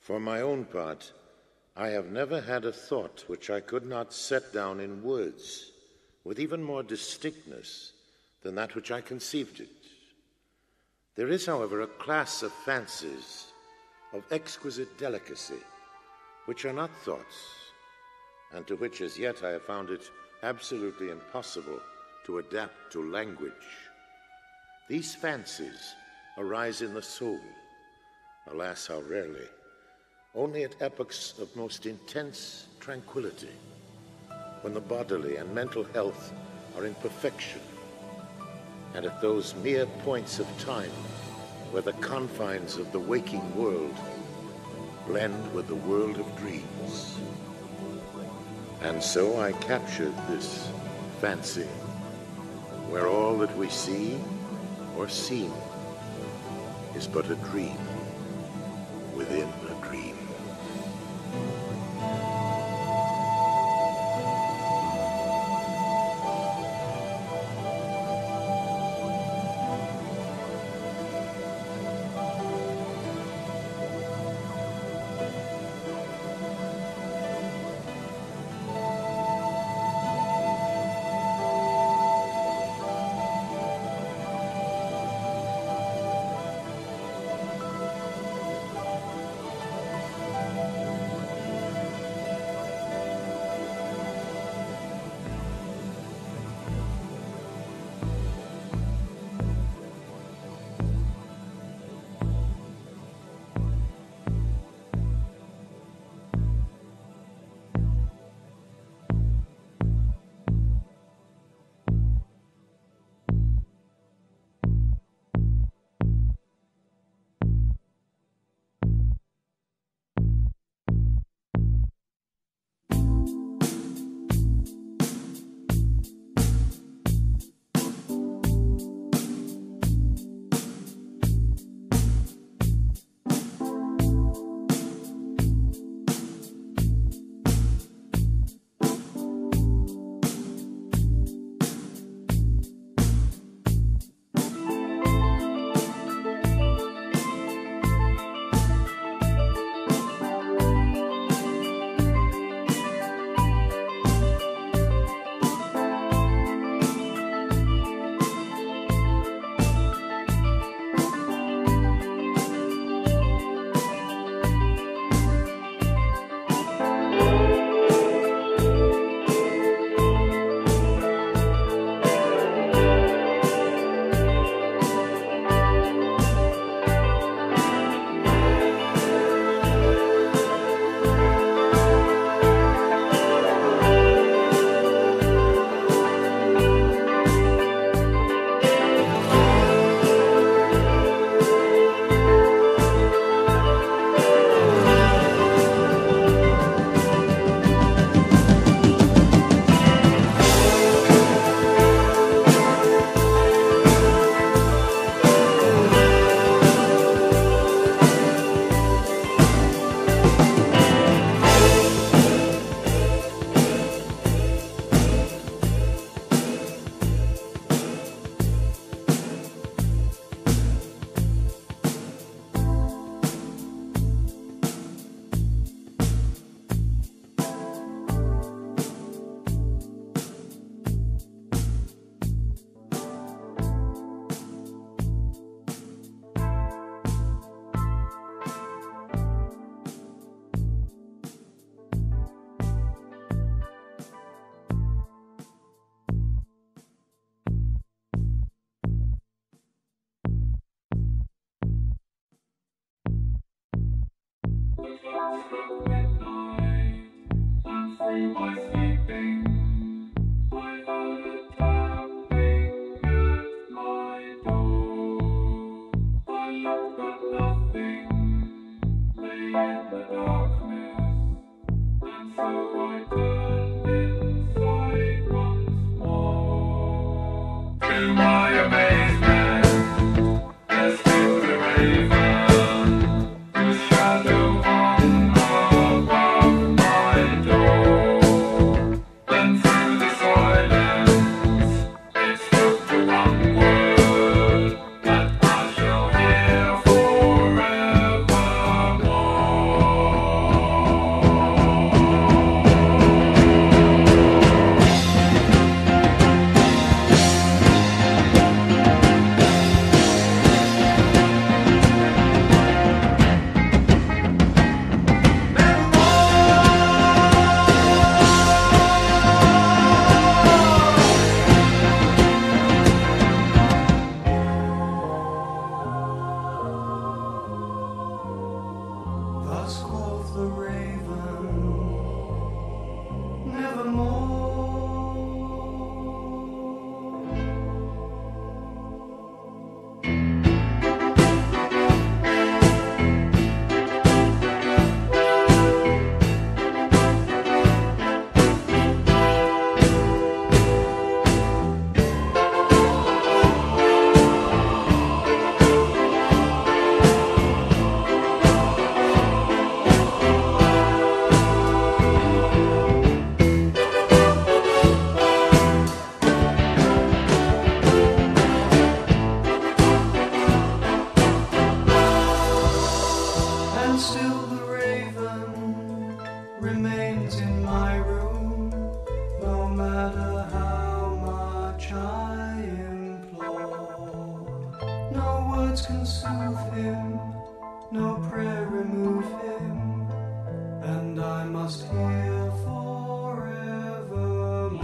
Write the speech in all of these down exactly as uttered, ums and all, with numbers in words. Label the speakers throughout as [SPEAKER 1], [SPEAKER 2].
[SPEAKER 1] For my own part, I have never had a thought which I could not set down in words with even more distinctness than that which I conceived it. There is, however, a class of fancies of exquisite delicacy which are not thoughts, and to which as yet I have found it absolutely impossible to adapt to language. These fancies arise in the soul, alas, how rarely, only at epochs of most intense tranquility, when the bodily and mental health are in perfection, and at those mere points of time where the confines of the waking world blend with the world of dreams. And so I captured this fancy, where all that we see or seem is but a dream within a dream.
[SPEAKER 2] Then Thus quoth the raven, nevermore. And still the raven remains in my room, no matter how much I implore. No words can soothe him, no prayer remove him, and I must hear forevermore.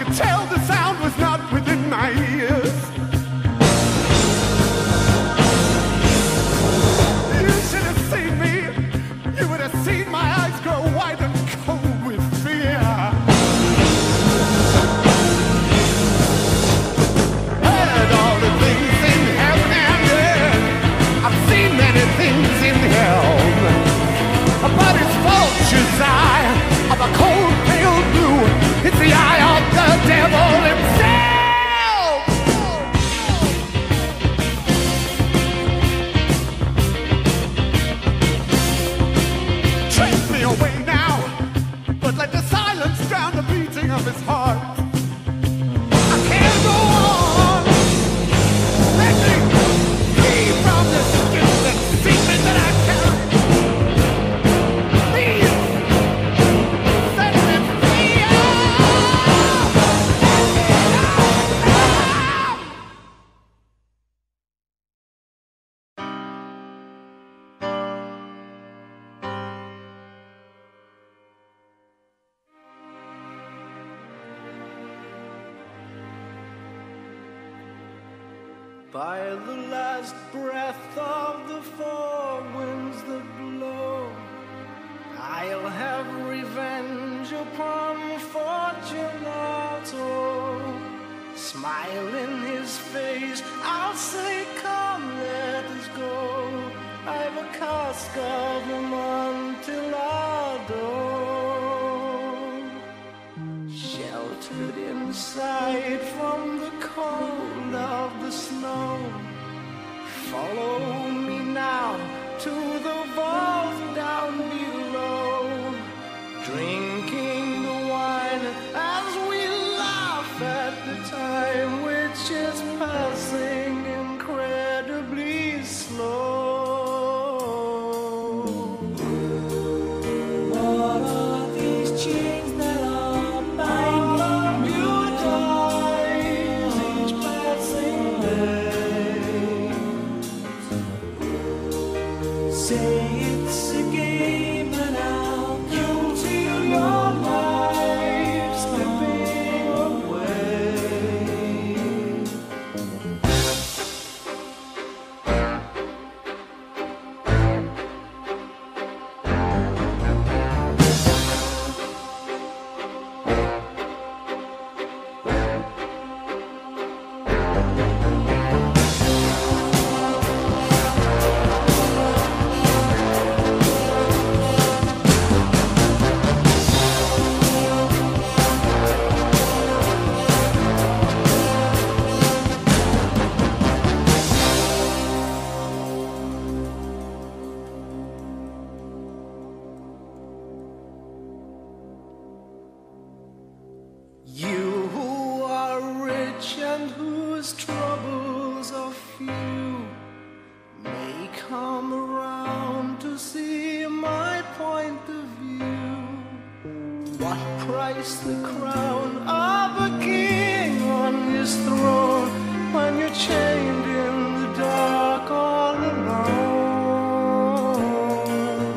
[SPEAKER 3] could tell the sound was not within my ears. You should have seen me. You would have seen my eyes grow wide and cold with fear. Heard all the things in heaven and earth. I've seen many things in hell, but it's vulture's eye of a cold pale blue. It's the eye of the devil himself. Take me away now, but let the silence drown the beating of his heart. I can't go on. Let me free from this guilt and secret that I carry. Please, set me free.
[SPEAKER 2] By the last breath of the four winds that blow, I'll have revenge upon Fortunato. Smile in his face, I'll say, come, let us go. I've a cask of Amontillado, sheltered inside from the cold of the snow. Follow me now to the vault down below, drinking the wine as we laugh at the time which is passing incredibly slow. What are these chains that are binding you dies each passing day? Say it's a game and I'll kill till your life slipping away. You who are rich and whose troubles are few may come around to see my point of view. What price the crown of a king on his throne when you're chained in the dark all alone?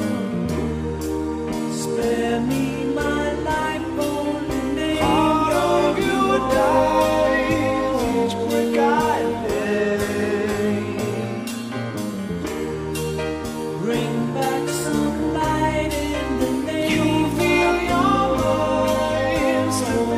[SPEAKER 2] Spare me my life, only name of you dies each brick I lay. Bring back some light in the name. You feel your mind so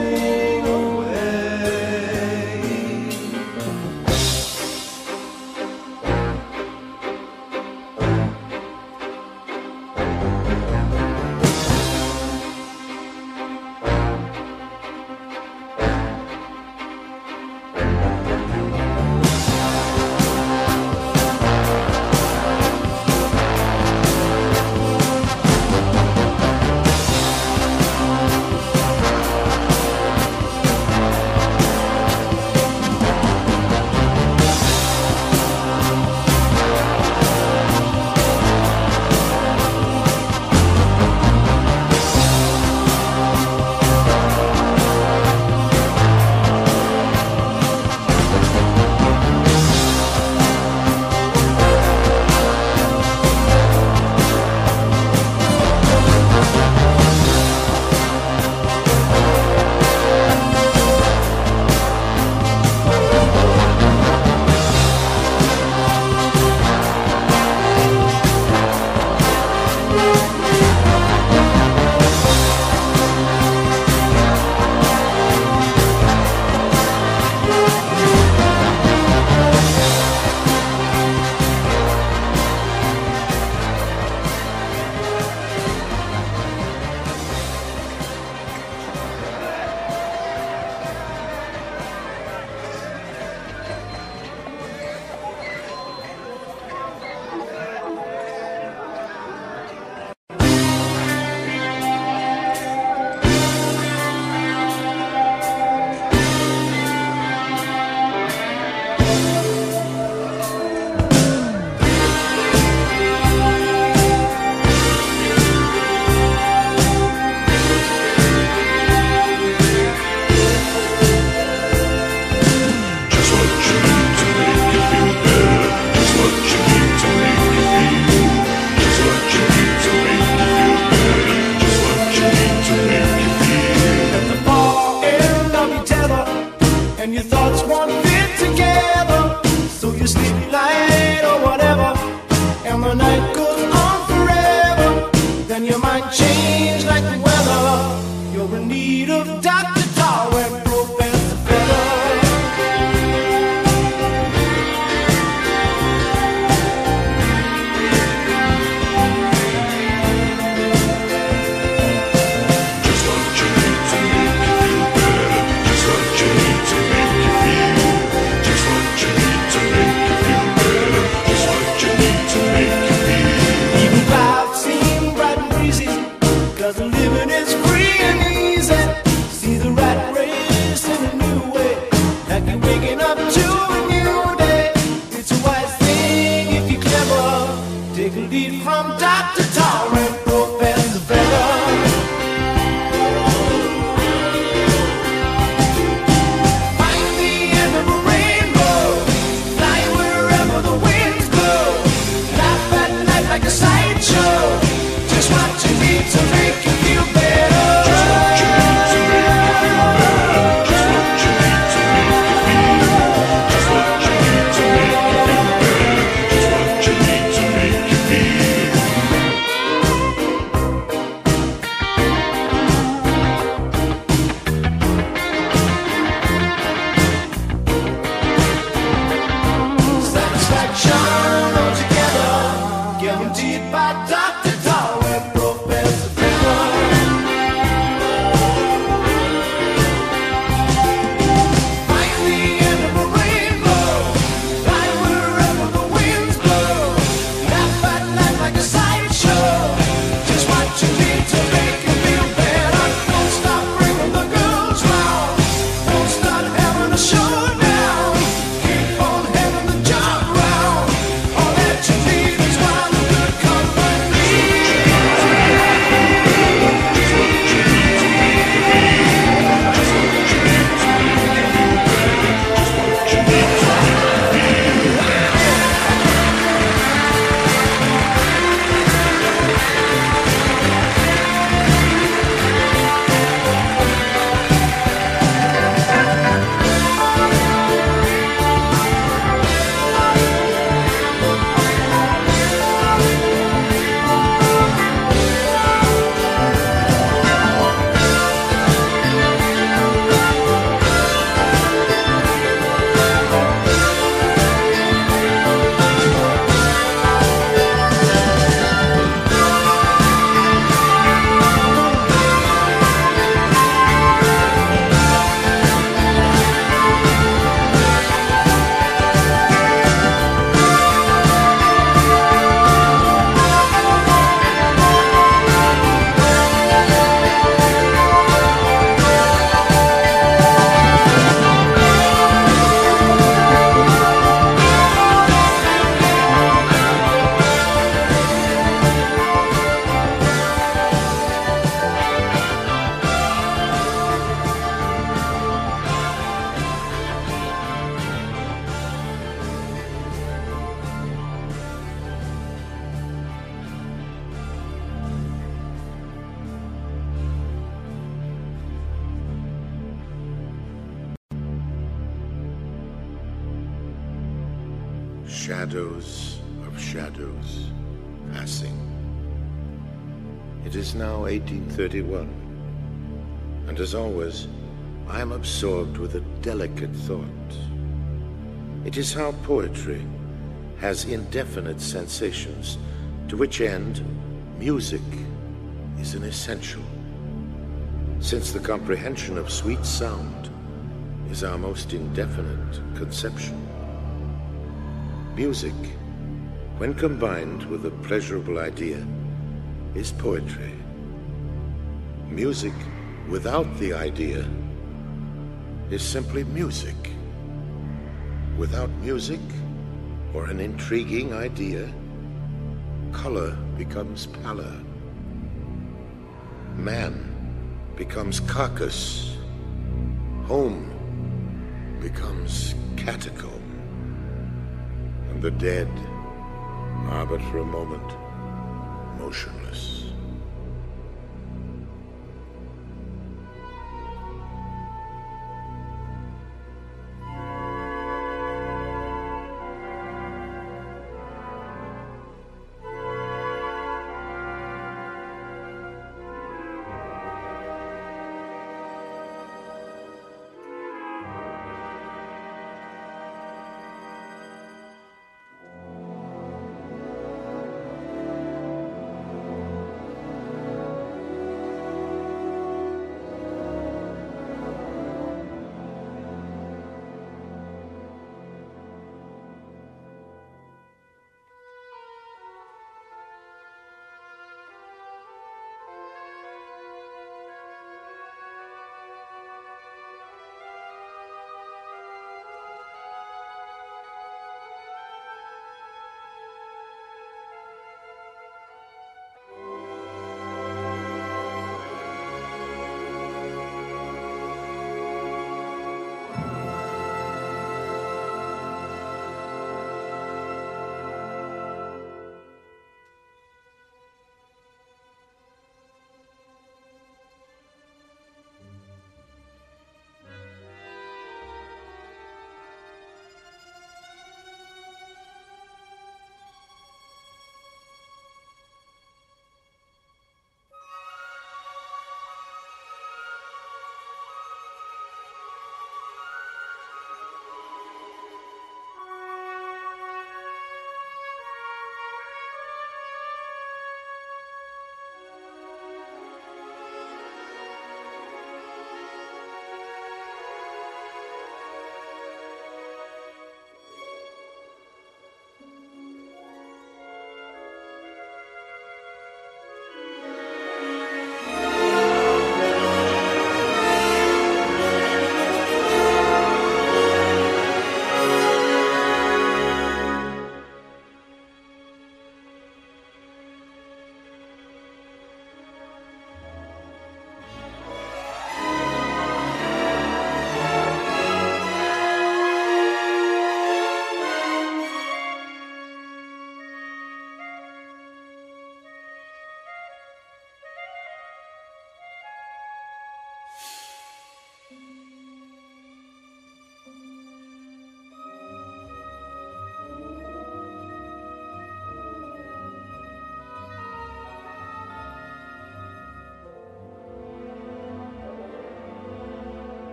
[SPEAKER 2] and your thoughts won't fit together. So you sleep light or whatever, and the night goes on forever. Then your mind change like the weather. You're in need of Doctor Tao and Professor Feather. Living is free and easy. See the rat race in a new way, like you're waking up to a new day. It's a wise thing if you're clever. Take a lead from Doctor Tao and Professor Feather. Find the end of a rainbow, fly wherever the winds blow. Laugh at night like a sideshow. Just what you need to make you feel better. Just what you need to make you feel better. Just what you need to make you feel. Just what you need to make you feel better. Just what you need to make you feel. Satisfaction altogether, guaranteed by Doctor Tao and Professor Feather. Find the end of a rainbow, fly wherever the winds blow. Laugh at life like a sideshow. Just what you need to make you feel better. Don't stop bringing the girls round. Don't start having a showdown. Keep on having the job round. All that you need is one good company.
[SPEAKER 1] Shadows of shadows passing. It is now eighteen thirty-one, and as always, I am absorbed with a delicate thought. It is how poetry has indefinite sensations, to which end music is an essential, since the comprehension of sweet sound is our most indefinite conception. Music, when combined with a pleasurable idea, is poetry. Music without the idea is simply music. Without music or an intriguing idea, color becomes pallor. Man becomes carcass. Home becomes catacomb. And the dead are but for a moment motionless.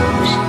[SPEAKER 3] We